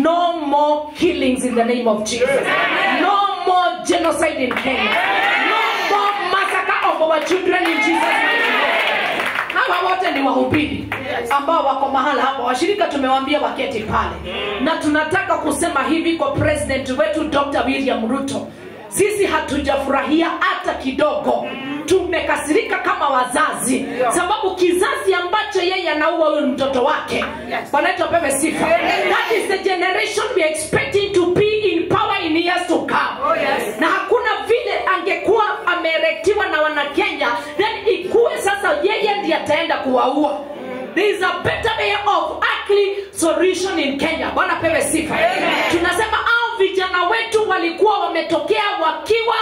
No more killings in the name of Jesus. No more genocide in Kenya. No more massacre of our children in Jesus' name. Hawa wote ni wahubiri ambao wako mahala hapo. Washirika tumewaambia waketi pale. Na tunataka kusema hivi kwa president wetu Dr. William Ruto. Sisi hatujafurahia hata kidogo. Tumekasirika kama wazazi sababu kizazi ambacho yeye anaua huyo mtoto wake. Bwana tupewe sifa. That is the generation we are expecting to be in power in years to come. Na hakuna vile angekuwa amerektiwa na wana Kenya then ikuwe sasa yeye ndiye ataenda kuwaua. There is a better way of actually solution in Kenya. Bwana pewe sifa. Tunasema hao vijana wetu walikuwa wametokea wakiwa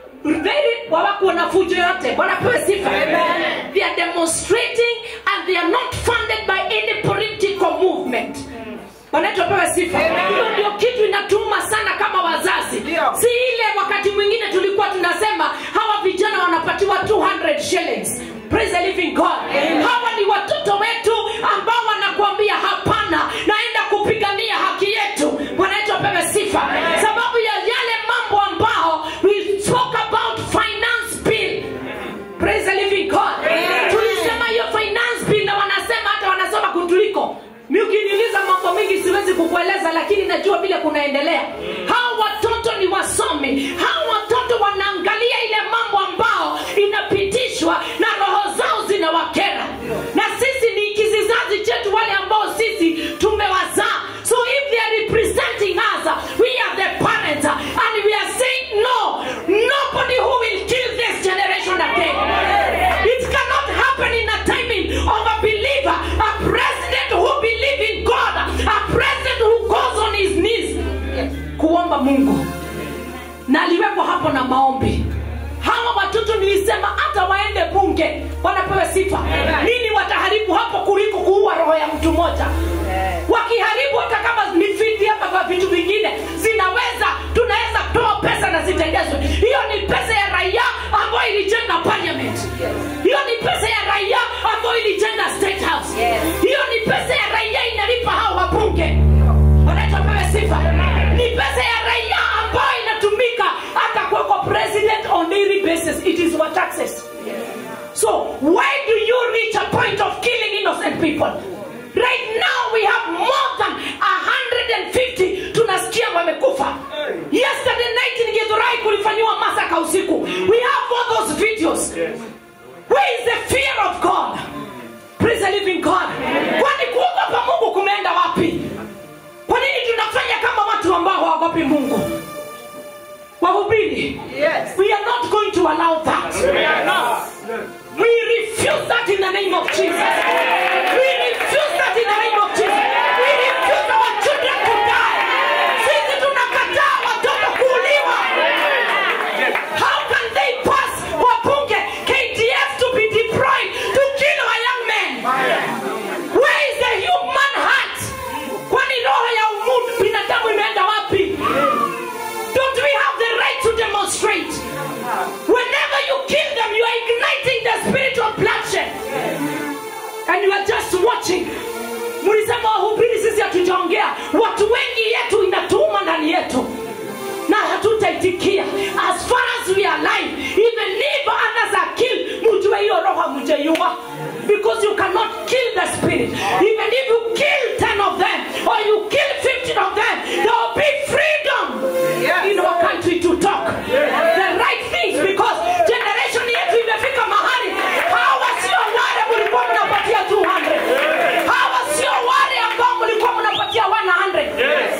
wako na fujo yote. Bwana pewe sifa. They are demonstrating and they are not funded by any political movement. Bwana pewe sifa. Hiyo ndio kitu inatuma sana kama wazazi. Si ile wakati mwingine tulikuwa tunasema hawa vijana wanapatiwa 200 shillings. Praise the living God. Hawa ni watoto wetu ambao wanakuambia hapana, naenda kupigania haki yetu. Bwana wetu apewe sifa. Sababu ya yale mambo ambao we spoke about finance bill. Praise the living God. Tulisema hiyo finance bill na wanasema hata wanasoma kutuliko. Mimi ukiniuliza mambo mengi siwezi kukueleza lakini najua vile kunaendelea. Hao watoto ni wasomi. Hao watoto wanaangalia ile mambo ambao inapitishwa na roho zao zinawakera. Na sisi ni kizazi chetu wale ambao sisi tumewazaa. So if they are representing us, we are the parents and we are saying no. Nobody who will kill this generation again. It cannot happen in a timing of a believer, a president who believes in God, a president who goes on his knees kuomba Mungu. Na aliwepo hapo na maombi. Hawa watoto nilisema hata waende bunge wanapewa sifa. Nini wataharibu hapo kuliko kuua roho ya mtu mmoja? Wakiharibu hata kama ni fiti hapa kwa vitu vingine zinaweza, tunaweza toa pesa na zitengezwe. Hiyo ni pesa ya raia ambayo ilijenga parliament. Hiyo ni pesa ya raia ambayo ilijenga state house. Hiyo ni pesa ya raia inalipa hao wabunge. Wanapewa sifa. Ni pesa ya raia ambayo inatumika hata kwa president on daily basis. It is our taxes. So why do you reach a point of killing innocent people? Right now we have more than 150 tunasikia wamekufa. Yesterday night in Githurai kulifanywa massacre usiku. We have all those videos. Where is the fear of God? Praise the living God. Kwani kuogopa Mungu kumeenda wapi? Kwa nini tunafanya kama watu ambao hawaogopi Mungu? Wahubiri. We are not going to allow that. We refuse that in the name of Jesus. We refuse that in the name of Jesus. We refuse our children to die. Sisi tunakataa watoto kuuliwa. How can they pass wabunge KDF to be deployed to kill our young men? Where is the human heart? Kwani roho ya binadamu imeenda wapi? Don't we have the right to demonstrate? Whenever you kill them, you are igniting the spirit of bloodshed. And you are just watching. Mulisema wahubiri sisi hatujaongea. Watu wengi yetu inatuuma ndani yetu. Na hatutaitikia. As far as we are alive, even if others are killed, mujue hiyo roho mujeyua. Because you cannot kill the spirit. Even if you kill 10 of them, or you kill 15 of them, there will be freedom in our country to talk the right things. Because generation yetu imefika mahali hawa sio wale mlikuwa mnapatia 200. Hawa sio wale ambao mlikuwa mnapatia 100.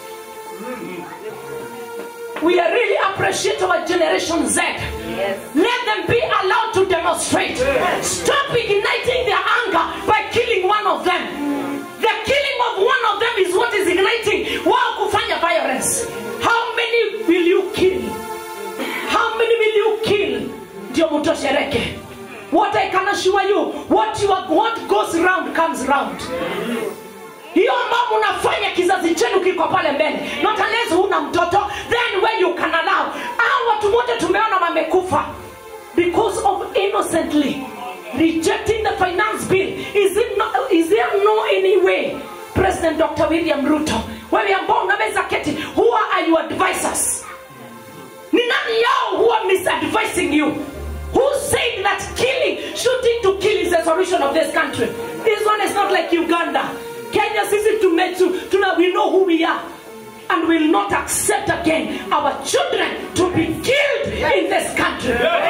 We are really appreciate our generation Z. Let them be allowed to demonstrate. Stop igniting their anger by killing one of them. The killing of one of them is what is igniting wao kufanya violence. How many will you kill? How many will you kill? Ndio mtoshereke. What I can assure you, what goes round comes round. Hiyo mambo unafanya kizazi chenu kiko pale mbele. Not unless huna mtoto, then when you can allow. Watu wote tumeona wamekufa because of innocently rejecting the finance bill. Is there no any way President Dr. William Ruto, wewe ambao advising you? Who said that shooting to kill is the solution of this country? This one is not like Uganda. Kenya sisi we know who we are. And will not accept again our children to be killed in this country.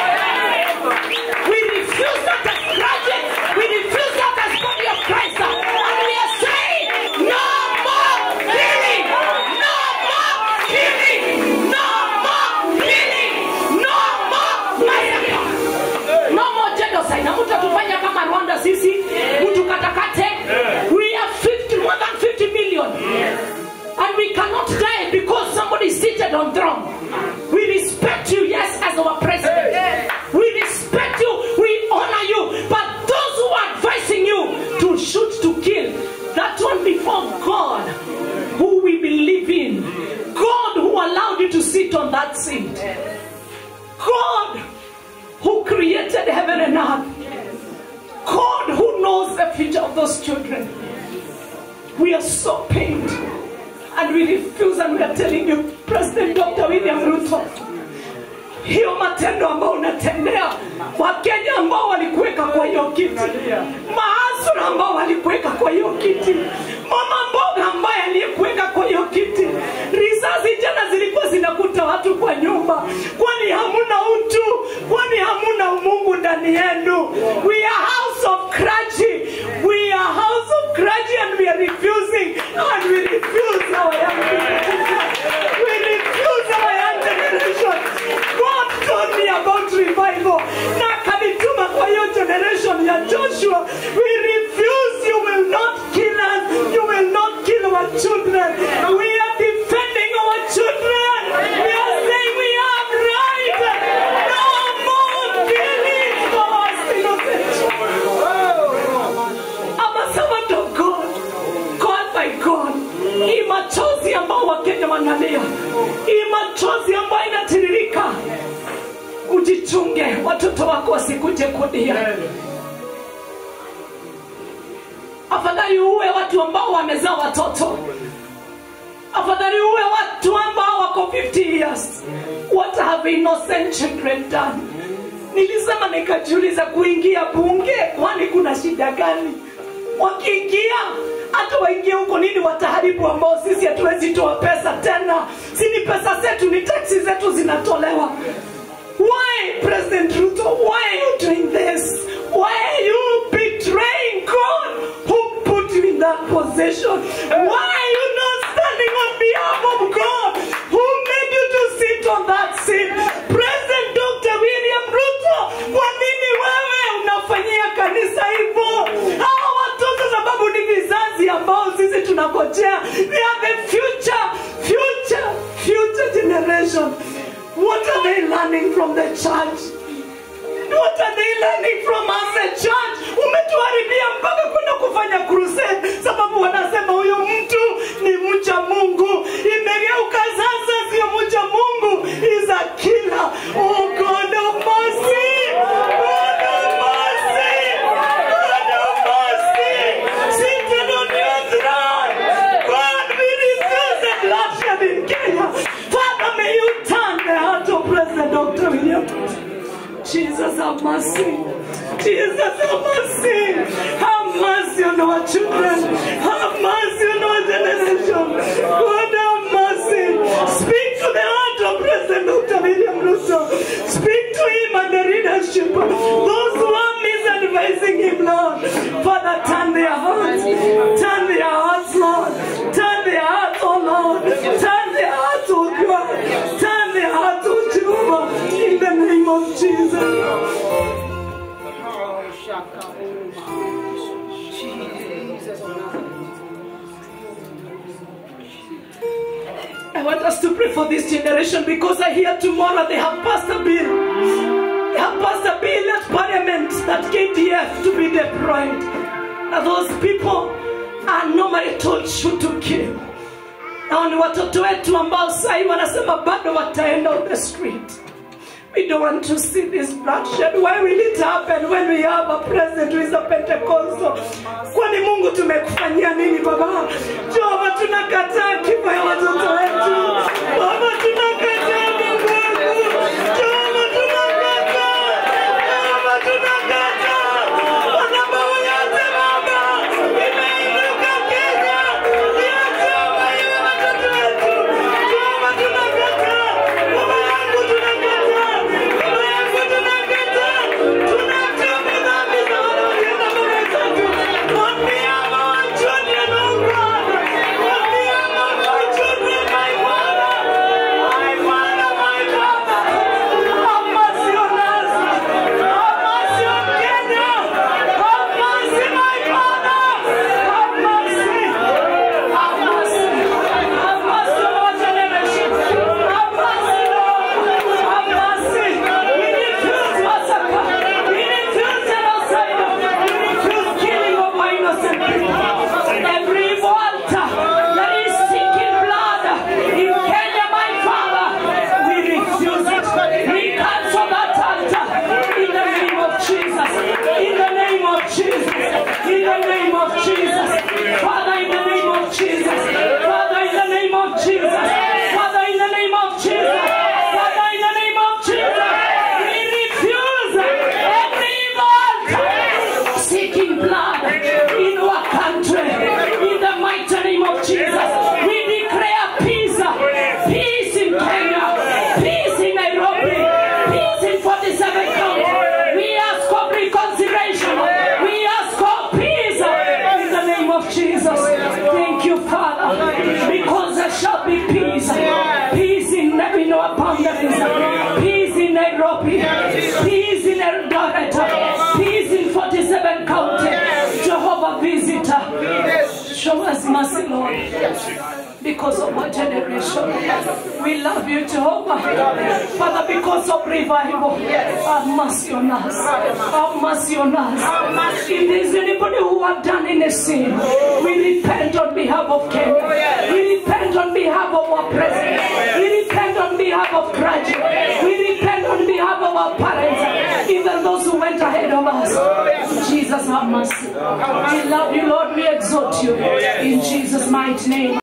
We refuse that as graduates. We refuse that as body of Christ. And we are saying, no more killing! No more killing! No more killing! No more massacre! No more genocide. Na mtu atufanya kama Rwanda sisi, mtu katakate. We are more than 50 million. And we cannot die because somebody is seated on throne. We respect you, yes, as our president. We respect you, we honor you. But those who are advising you to shoot to kill, that one before God, who we believe in, God who allowed you to sit on that seat, God who created heaven and earth, God who knows the future of those children. We are so pained. And we refuse, and we are telling you, President Dr. William Ruto, hiyo matendo ambao unatendea Wakenya ambao walikuweka kwa hiyo kiti, maasura ambao walikuweka kwa hiyo kiti, mama mboga ambaye aliyekuweka kwa hiyo kiti, risasi jana zilikuwa zinakuta watu kwa nyumba. Kwani hamuna utu? Kwani hamuna Mungu ndani yenu? We are house of clergy. We are house of clergy, and we are refusing, and we refuse our young people. We refuse our young generation. God told me about revival. Na kanituma kwa hiyo generation ya Joshua. We refuse. You will not kill us. You will not kill our children. We are defending our children. We are saying we have right. No more killing for us innocent. I'm a servant of God. God by God. Imachozi ambao Wakenya wanalia. Imachozi ambao inatiririka. Ujichunge, watoto wako wasikuje kulia. Afadhali uwe watu ambao wamezaa watoto. Afadhali uwe watu ambao wako 50 years. What have innocent children done? Nilisema nikajiuliza, kuingia bunge kwani kuna shida gani? Wakiingia hata waingie huko nini wataharibu ambao sisi hatuwezi toa pesa tena. Si ni pesa zetu, ni taxi zetu zinatolewa. Why, President Ruto, why are you doing this? Why are you betraying God who put you in that position? Why are you not standing on behalf of God who made you to sit on that seat? President Dr. William Ruto, kwa nini wewe unafanyia kanisa hivyo? Hawa watoto sababu ni vizazi ambao sisi tunangojea. They are the future generation. What are they learning from the church? What are they learning from us, the church? Umetuharibia mpaka kwenda kufanya crusade sababu wanasema huyo mtu ni mcha Mungu. Imegeuka sasa sio mcha Mungu, is a killer. Oh God of mercy. God of mercy. God of mercy. Seated on your throne. God, we refuse the bloodshed in Kenya. Father, may you turn the heart of President Dr. William. Jesus, have mercy. Jesus, have mercy. Have mercy on our children. Have mercy on our generation. God, have mercy. Speak to the heart of President Dr. William Ruto. Speak to him and the leadership. Those who are misadvising him, Lord. Father, turn their hearts. Turn their hearts, Lord. Turn their hearts, oh Lord. Turn their hearts, oh God. Turn their hearts, oh Jehovah. In the name of Jesus. I want us to pray for this generation because I hear tomorrow they have passed a bill. They have passed a bill at Parliament that KDF to be deployed. Now those people are normally told shoot to kill. Now ni watoto wetu ambao sai wanasema bado wataenda on the street. We don't want to see this bloodshed. Why will it happen when we have a president who is a Pentecostal? Kwani Mungu tumekufanyia nini baba? Jehova tunakataa kifo ya watoto wetu. Baba tunakataa Mungu. Jehova tunakataa. Show us mercy, Lord. Because of our generation. We love you, Jehovah. Father, because of revival, have mercy on us. Have mercy on us. If there's anybody who have done any sin, we repent on behalf of Kenya. We repent on behalf of our president. We repent on behalf of graduates. We repent on behalf of our parents, even those who went ahead of us. Jesus, have mercy. We love you, Lord. We exhort you. In Jesus' mighty name.